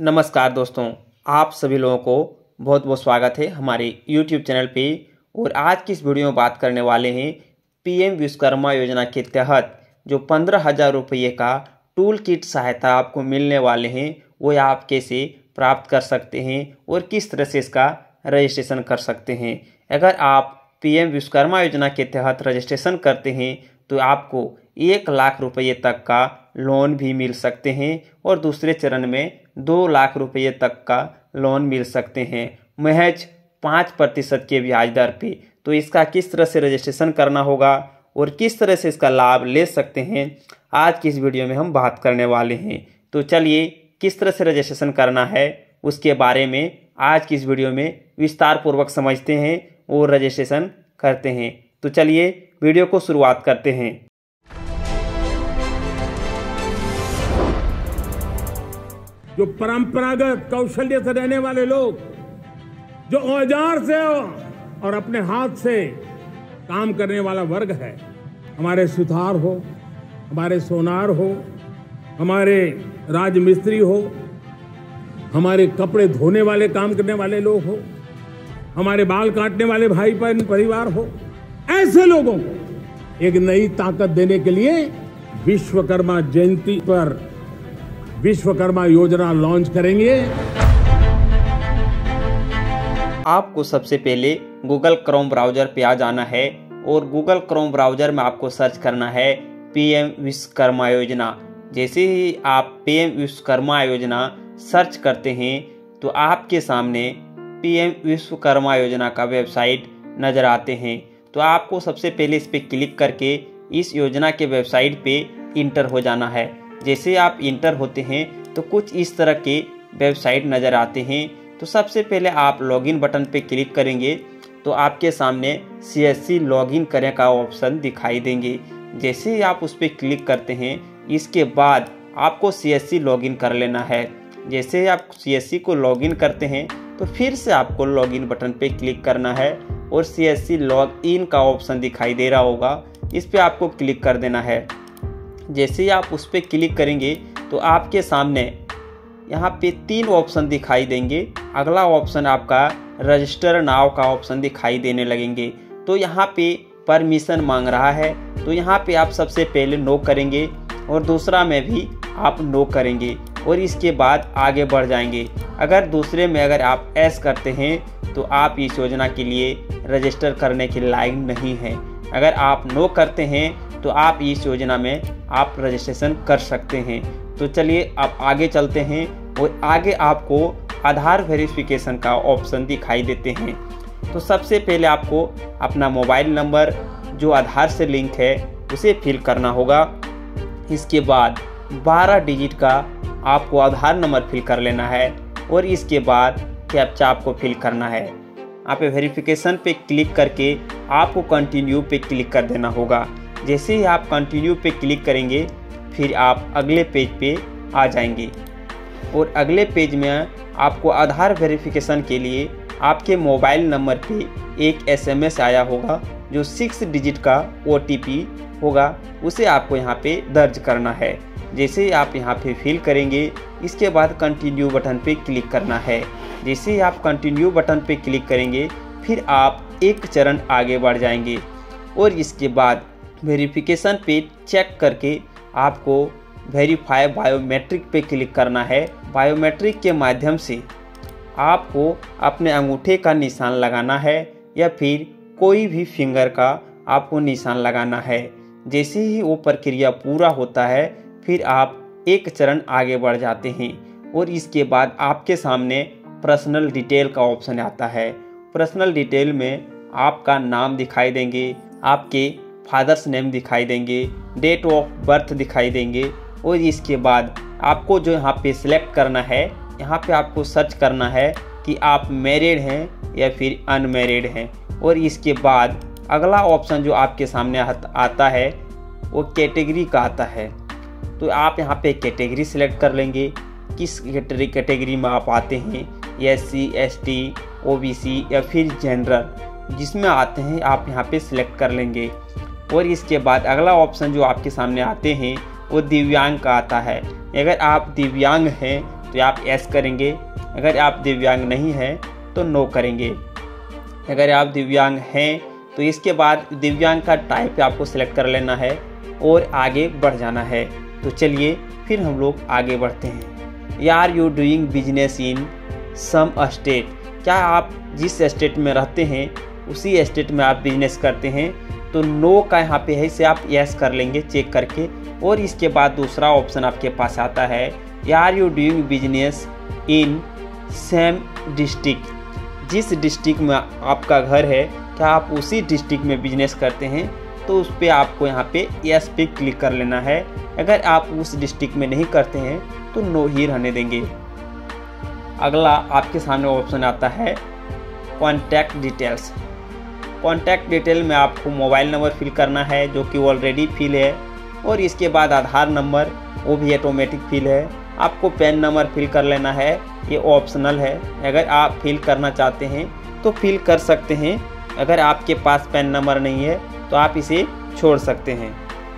नमस्कार दोस्तों, आप सभी लोगों को बहुत बहुत स्वागत है हमारे YouTube चैनल पे। और आज की इस वीडियो में बात करने वाले हैं PM विश्वकर्मा योजना के तहत जो 15,000 रुपये का टूल किट सहायता आपको मिलने वाले हैं वो आप कैसे प्राप्त कर सकते हैं और किस तरह से इसका रजिस्ट्रेशन कर सकते हैं। अगर आप PM विश्वकर्मा योजना के तहत रजिस्ट्रेशन करते हैं तो आपको 1 लाख रुपये तक का लोन भी मिल सकते हैं और दूसरे चरण में 2 लाख रुपये तक का लोन मिल सकते हैं महज 5% के ब्याज दर पे। तो इसका किस तरह से रजिस्ट्रेशन करना होगा और किस तरह से इसका लाभ ले सकते हैं आज की इस वीडियो में हम बात करने वाले हैं। तो चलिए किस तरह से रजिस्ट्रेशन करना है उसके बारे में आज की इस वीडियो में विस्तार पूर्वक समझते हैं और रजिस्ट्रेशन करते हैं। तो चलिए वीडियो को शुरुआत करते हैं। जो परंपरागत कौशल्य से रहने वाले लोग, जो औजार से और अपने हाथ से काम करने वाला वर्ग है, हमारे सुथार हो, हमारे सोनार हो, हमारे राजमिस्त्री हो, हमारे कपड़े धोने वाले काम करने वाले लोग हो, हमारे बाल काटने वाले भाई बहन परिवार हो, ऐसे लोगों को एक नई ताकत देने के लिए विश्वकर्मा जयंती पर विश्वकर्मा योजना लॉन्च करेंगे। आपको सबसे पहले गूगल क्रोम ब्राउजर पे आ जाना है और गूगल क्रोम ब्राउजर में आपको सर्च करना है PM विश्वकर्मा योजना। जैसे ही आप PM विश्वकर्मा योजना सर्च करते हैं तो आपके सामने PM विश्वकर्मा योजना का वेबसाइट नज़र आते हैं। तो आपको सबसे पहले इस पर क्लिक करके इस योजना के वेबसाइट पे इंटर हो जाना है। जैसे आप इंटर होते हैं तो कुछ इस तरह के वेबसाइट नज़र आते हैं। तो सबसे पहले आप लॉगिन बटन पे क्लिक करेंगे तो आपके सामने CSC लॉगिन करें का ऑप्शन दिखाई देंगे। जैसे ही आप उस पर क्लिक करते हैं इसके बाद आपको CSC लॉगिन कर लेना है। जैसे ही आप CSC को लॉगिन करते हैं तो फिर से आपको लॉगिन बटन पे क्लिक करना है और CSC लॉग इन का ऑप्शन दिखाई दे रहा होगा, इस पर आपको क्लिक कर देना है। जैसे ही आप उस पर क्लिक करेंगे तो आपके सामने यहाँ पे 3 ऑप्शन दिखाई देंगे। अगला ऑप्शन आपका रजिस्टर नाउ का ऑप्शन दिखाई देने लगेंगे। तो यहाँ पे परमिशन मांग रहा है तो यहाँ पे आप सबसे पहले नो करेंगे और दूसरा में भी आप नो करेंगे और इसके बाद आगे बढ़ जाएंगे। अगर दूसरे में अगर आप एस करते हैं तो आप इस योजना के लिए रजिस्टर करने के लायक नहीं हैं। अगर आप नो करते हैं तो आप इस योजना में आप रजिस्ट्रेशन कर सकते हैं। तो चलिए अब आगे चलते हैं और आगे आपको आधार वेरिफिकेशन का ऑप्शन दिखाई देते हैं। तो सबसे पहले आपको अपना मोबाइल नंबर जो आधार से लिंक है उसे फिल करना होगा। इसके बाद 12 डिजिट का आपको आधार नंबर फिल कर लेना है और इसके बाद कैप्चा आपको फिल करना है। आप वेरिफिकेशन पे क्लिक करके आपको कंटिन्यू पे क्लिक कर देना होगा। जैसे ही आप कंटिन्यू पे क्लिक करेंगे फिर आप अगले पेज पे आ जाएंगे और अगले पेज में आपको आधार वेरिफिकेशन के लिए आपके मोबाइल नंबर पे एक SMS आया होगा जो 6 डिजिट का OTP होगा, उसे आपको यहाँ पे दर्ज करना है। जैसे ही आप यहाँ पे फिल करेंगे इसके बाद कंटिन्यू बटन पे क्लिक करना है। जैसे ही आप कंटिन्यू बटन पे क्लिक करेंगे फिर आप एक चरण आगे बढ़ जाएंगे और इसके बाद वेरिफिकेशन पे चेक करके आपको वेरीफाई बायोमेट्रिक पे क्लिक करना है। बायोमेट्रिक के माध्यम से आपको अपने अंगूठे का निशान लगाना है या फिर कोई भी फिंगर का आपको निशान लगाना है। जैसे ही वो प्रक्रिया पूरा होता है फिर आप एक चरण आगे बढ़ जाते हैं और इसके बाद आपके सामने पर्सनल डिटेल का ऑप्शन आता है। पर्सनल डिटेल में आपका नाम दिखाई देंगे, आपके फादर्स नेम दिखाई देंगे, डेट ऑफ बर्थ दिखाई देंगे और इसके बाद आपको जो यहाँ पे सिलेक्ट करना है, यहाँ पे आपको सर्च करना है कि आप मैरिड हैं या फिर अनमैरिड हैं। और इसके बाद अगला ऑप्शन जो आपके सामने आता है वो कैटेगरी का आता है। तो आप यहाँ पे कैटेगरी सिलेक्ट कर लेंगे, किस कैटेगरी में आप आते हैं, SC ST OBC या फिर जनरल, जिसमें आते हैं आप यहाँ पे सिलेक्ट कर लेंगे। और इसके बाद अगला ऑप्शन जो आपके सामने आते हैं वो दिव्यांग का आता है। अगर आप दिव्यांग हैं तो आप यस करेंगे। अगर आप दिव्यांग नहीं हैं तो नो करेंगे। अगर आप दिव्यांग हैं तो इसके बाद दिव्यांग का टाइप आपको सिलेक्ट कर लेना है और आगे बढ़ जाना है। तो चलिए फिर हम लोग आगे बढ़ते हैं। Are you doing business in some state? क्या आप जिस स्टेट में रहते हैं उसी स्टेट में आप बिजनेस करते हैं? तो नो का यहाँ पे है, इसे आप यस कर लेंगे चेक करके। और इसके बाद दूसरा ऑप्शन आपके पास आता है, are you doing business in same district? जिस डिस्ट्रिक्ट में आपका घर है क्या आप उसी डिस्ट्रिक्ट में बिजनेस करते हैं? तो उस पर आपको यहाँ पे यस पे क्लिक कर लेना है। अगर आप उस डिस्ट्रिक्ट में नहीं करते हैं तो नो ही रहने देंगे। अगला आपके सामने ऑप्शन आता है कॉन्टैक्ट डिटेल्स। कॉन्टैक्ट डिटेल में आपको मोबाइल नंबर फिल करना है जो कि ऑलरेडी फिल है, और इसके बाद आधार नंबर वो भी ऑटोमेटिक फिल है। आपको पैन नंबर फिल कर लेना है, ये ऑप्शनल है। अगर आप फिल करना चाहते हैं तो फिल कर सकते हैं। अगर आपके पास पैन नंबर नहीं है तो आप इसे छोड़ सकते हैं।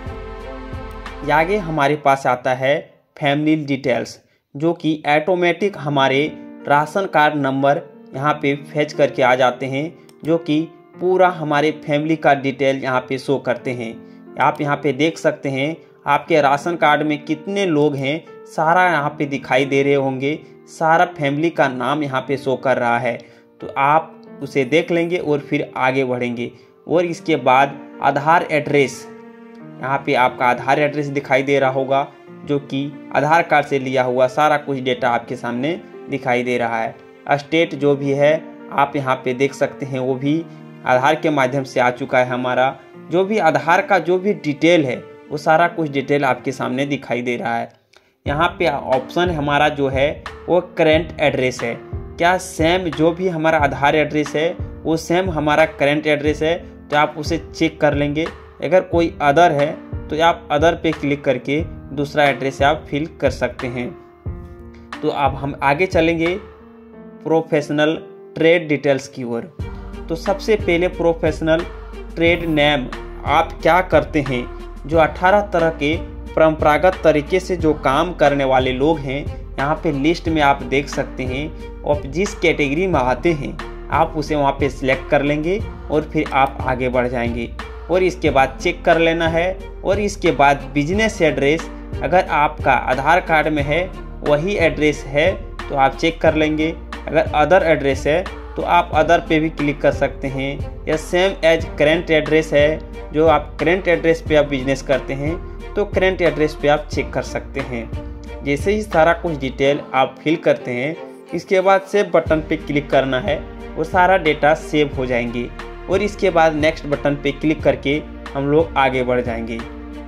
आगे हमारे पास आता है फैमिली डिटेल्स, जो कि ऑटोमेटिक हमारे राशन कार्ड नंबर यहाँ पे फेच करके आ जाते हैं, जो कि पूरा हमारे फैमिली का डिटेल यहाँ पे शो करते हैं। आप यहाँ पे देख सकते हैं आपके राशन कार्ड में कितने लोग हैं, सारा यहाँ पे दिखाई दे रहे होंगे। सारा फैमिली का नाम यहाँ पे शो कर रहा है। तो आप उसे देख लेंगे और फिर आगे बढ़ेंगे। और इसके बाद आधार एड्रेस, यहाँ पे आपका आधार एड्रेस दिखाई दे रहा होगा, जो कि आधार कार्ड से लिया हुआ सारा कुछ डेटा आपके सामने दिखाई दे रहा है। स्टेट जो भी है आप यहाँ पे देख सकते हैं, वो भी आधार के माध्यम से आ चुका है। हमारा जो भी आधार का जो भी डिटेल है वो सारा कुछ डिटेल आपके सामने दिखाई दे रहा है। यहाँ पे ऑप्शन हमारा जो है वो करेंट एड्रेस है। क्या सेम जो भी हमारा आधार एड्रेस है वो सेम हमारा करेंट एड्रेस है? तो आप उसे चेक कर लेंगे। अगर कोई अदर है तो आप अदर पे क्लिक करके दूसरा एड्रेस आप फिल कर सकते हैं। तो अब हम आगे चलेंगे प्रोफेशनल ट्रेड डिटेल्स की ओर। तो सबसे पहले प्रोफेशनल ट्रेड नेम, आप क्या करते हैं? जो 18 तरह के परंपरागत तरीके से जो काम करने वाले लोग हैं यहाँ पे लिस्ट में आप देख सकते हैं, और जिस कैटेगरी में आते हैं आप उसे वहाँ पे सिलेक्ट कर लेंगे और फिर आप आगे बढ़ जाएंगे। और इसके बाद चेक कर लेना है। और इसके बाद बिजनेस एड्रेस, अगर आपका आधार कार्ड में है वही एड्रेस है तो आप चेक कर लेंगे। अगर अदर एड्रेस है तो आप अदर पे भी क्लिक कर सकते हैं। या सेम एज करेंट एड्रेस है, जो आप करेंट एड्रेस पे आप बिजनेस करते हैं तो करेंट एड्रेस पे आप चेक कर सकते हैं। जैसे ही सारा कुछ डिटेल आप फिल करते हैं, इसके बाद सेव बटन पे क्लिक करना है, वो सारा डेटा सेव हो जाएंगे। और इसके बाद नेक्स्ट बटन पे क्लिक करके हम लोग आगे बढ़ जाएंगे।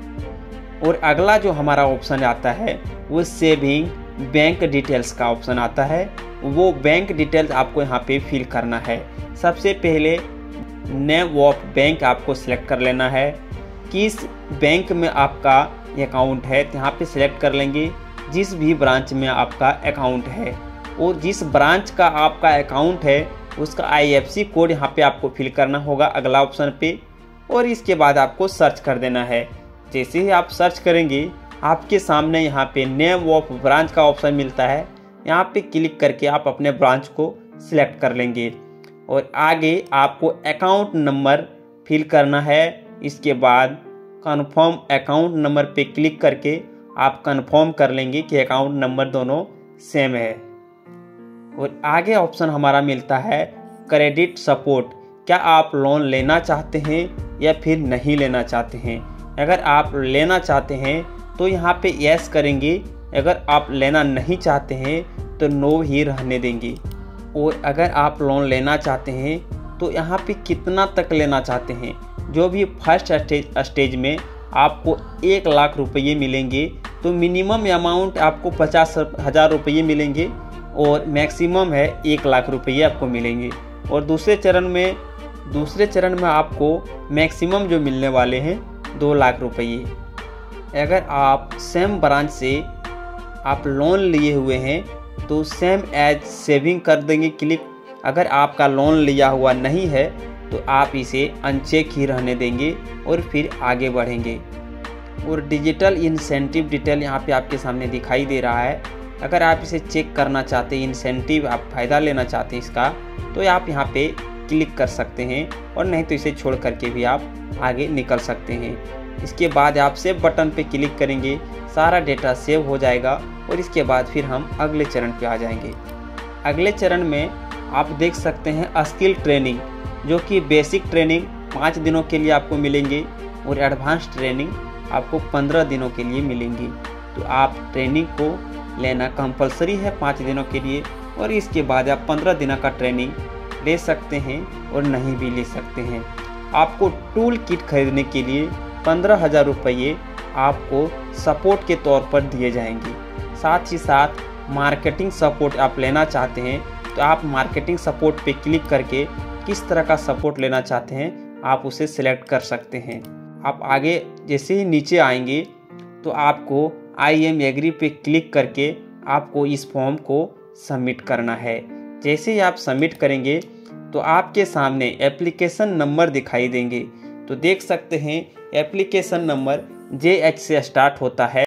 और अगला जो हमारा ऑप्शन आता है वो सेविंग बैंक डिटेल्स का ऑप्शन आता है। वो बैंक डिटेल्स आपको यहाँ पे फिल करना है। सबसे पहले नेम ऑफ बैंक आपको सिलेक्ट कर लेना है। किस बैंक में आपका अकाउंट है यहाँ पे सिलेक्ट कर लेंगे। जिस भी ब्रांच में आपका अकाउंट है और जिस ब्रांच का आपका अकाउंट है उसका IFSC कोड यहाँ पे आपको फिल करना होगा अगला ऑप्शन पे। और इसके बाद आपको सर्च कर देना है। जैसे ही आप सर्च करेंगे आपके सामने यहाँ पे नेम ऑफ ब्रांच का ऑप्शन मिलता है। यहाँ पे क्लिक करके आप अपने ब्रांच को सिलेक्ट कर लेंगे। और आगे आपको अकाउंट नंबर फिल करना है। इसके बाद कन्फर्म अकाउंट नंबर पे क्लिक करके आप कन्फर्म कर लेंगे कि अकाउंट नंबर दोनों सेम है। और आगे ऑप्शन हमारा मिलता है क्रेडिट सपोर्ट। क्या आप लोन लेना चाहते हैं या फिर नहीं लेना चाहते हैं? अगर आप लेना चाहते हैं तो यहाँ पे यस करेंगे। अगर आप लेना नहीं चाहते हैं तो नो ही रहने देंगे। और अगर आप लोन लेना चाहते हैं तो यहाँ पे कितना तक लेना चाहते हैं? जो भी फर्स्ट स्टेज में आपको 1 लाख रुपये मिलेंगे तो मिनिमम अमाउंट आपको 50,000 रुपये मिलेंगे और मैक्सिमम है 1 लाख रुपये आपको मिलेंगे। और दूसरे चरण में आपको मैक्सिमम जो मिलने वाले हैं 2 लाख रुपये। अगर आप सेम ब्रांच से आप लोन लिए हुए हैं तो सेम एज सेविंग कर देंगे क्लिक। अगर आपका लोन लिया हुआ नहीं है तो आप इसे अनचेक ही रहने देंगे और फिर आगे बढ़ेंगे। और डिजिटल इंसेंटिव डिटेल यहाँ पे आपके सामने दिखाई दे रहा है। अगर आप इसे चेक करना चाहते हैं, इंसेंटिव आप फ़ायदा लेना चाहते हैं इसका, तो आप यहाँ पे क्लिक कर सकते हैं, और नहीं तो इसे छोड़ करके भी आप आगे निकल सकते हैं। इसके बाद आप सेव बटन पे क्लिक करेंगे, सारा डेटा सेव हो जाएगा, और इसके बाद फिर हम अगले चरण पे आ जाएंगे। अगले चरण में आप देख सकते हैं स्किल ट्रेनिंग, जो कि बेसिक ट्रेनिंग 5 दिनों के लिए आपको मिलेंगे और एडवांस ट्रेनिंग आपको 15 दिनों के लिए मिलेंगी। तो आप ट्रेनिंग को लेना कंपलसरी है 5 दिनों के लिए, और इसके बाद आप 15 दिनों का ट्रेनिंग ले सकते हैं और नहीं भी ले सकते हैं। आपको टूल किट खरीदने के लिए 15,000 रुपये आपको सपोर्ट के तौर पर दिए जाएंगे। साथ ही साथ मार्केटिंग सपोर्ट आप लेना चाहते हैं तो आप मार्केटिंग सपोर्ट पे क्लिक करके किस तरह का सपोर्ट लेना चाहते हैं आप उसे सिलेक्ट कर सकते हैं। आप आगे जैसे ही नीचे आएंगे तो आपको आई एम एग्री पे क्लिक करके आपको इस फॉर्म को सबमिट करना है। जैसे ही आप सबमिट करेंगे तो आपके सामने एप्लीकेशन नंबर दिखाई देंगे। तो देख सकते हैं एप्लीकेशन नंबर JH से स्टार्ट होता है।